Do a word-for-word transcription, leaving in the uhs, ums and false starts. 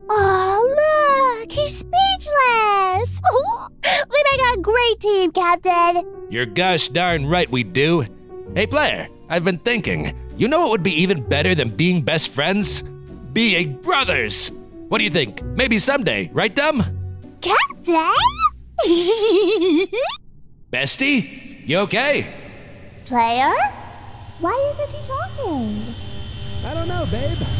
Oh, look! He's speechless! We make a great team, Captain! You're gosh darn right we do. Hey, player, I've been thinking. You know what would be even better than being best friends? Being brothers! What do you think? Maybe someday, right, Dum? Captain? Bestie? You okay? Player? Why isn't he talking? I don't know, babe.